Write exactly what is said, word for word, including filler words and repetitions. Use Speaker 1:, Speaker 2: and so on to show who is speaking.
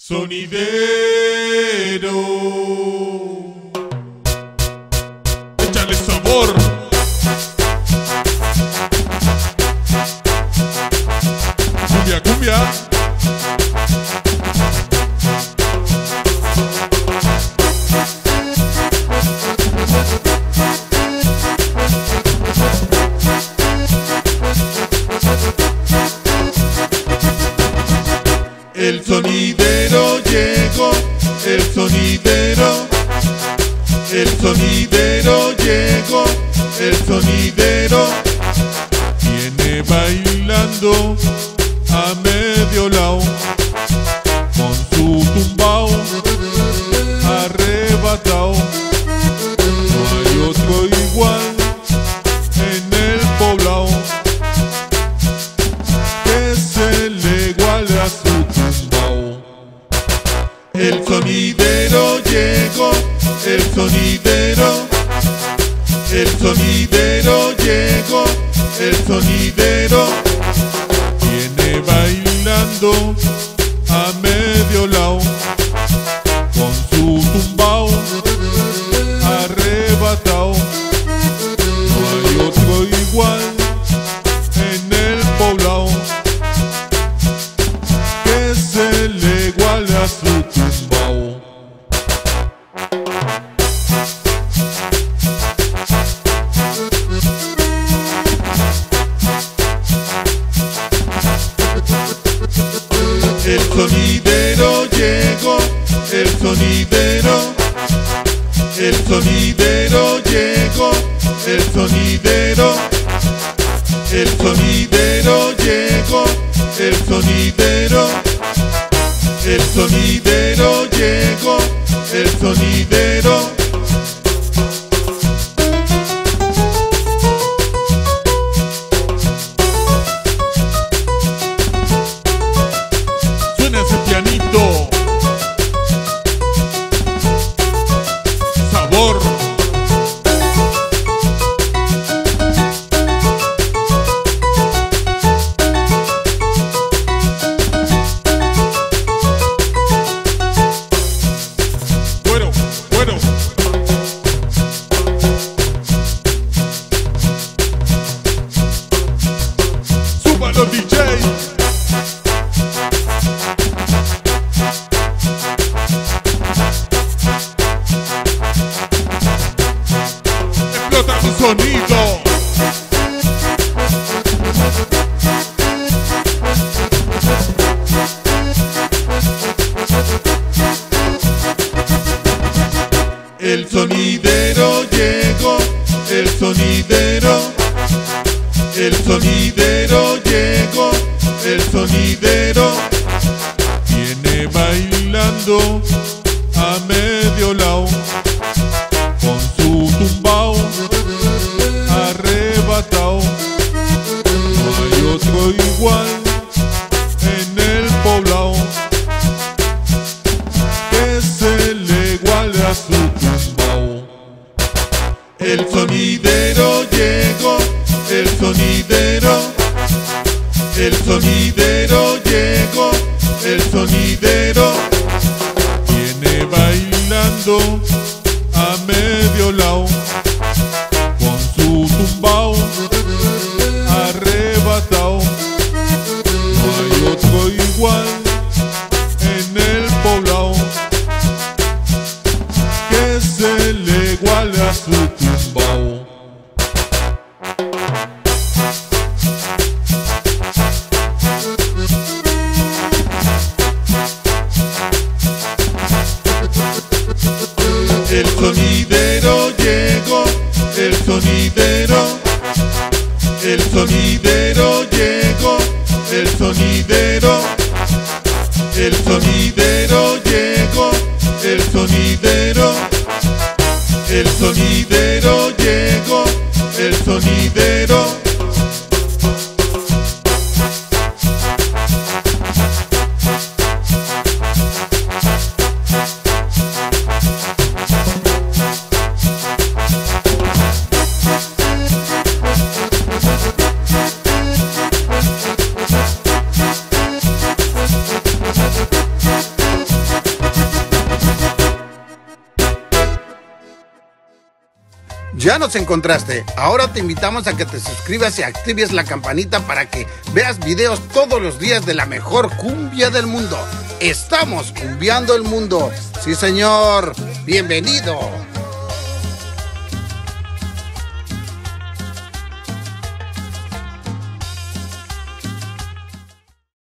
Speaker 1: Sonidero, échale sabor. Cumbia, cumbia. El sonidero llegó, el sonidero, el sonidero llegó, el sonidero. Viene bailando a medio lado, con su tumbao arrebatado. No hay otro igual en el poblado que se le iguale a su tumbao. El sonidero llegó, el sonidero, el sonidero llegó, el sonidero. Viene bailando a medio lado, con su tumbao arrebatado. No hay otro igual en el poblado que se le iguale a su tumbao. El sonidero llegó, el sonidero, el sonidero llegó, el sonidero, el sonidero llegó, el sonidero, el sonidero llegó, el sonidero. Suena ese pianito. Sabor. Bueno, bueno. Súbalo, D J. Explota tu sonido. El sonidero llegó, el sonidero, el sonidero llegó, el sonidero. Viene bailando a medio lado, con su tumbao arrebatado. No hay otro igual en el poblado que se le iguale a su tumbao. El sonidero llegó, el sonidero, el sonidero llegó, el sonidero. Viene bailando a medio lado, con su tumbao arrebatado. No hay otro igual en el poblado que se le iguale a su tumbao. El sonidero llegó, el sonidero, el sonidero llegó, el sonidero, el sonidero llegó, el sonidero, el sonidero llegó, el sonidero.
Speaker 2: Ya nos encontraste. Ahora te invitamos a que te suscribas y actives la campanita para que veas videos todos los días de la mejor cumbia del mundo. Estamos cumbiando el mundo. Sí, señor. Bienvenido.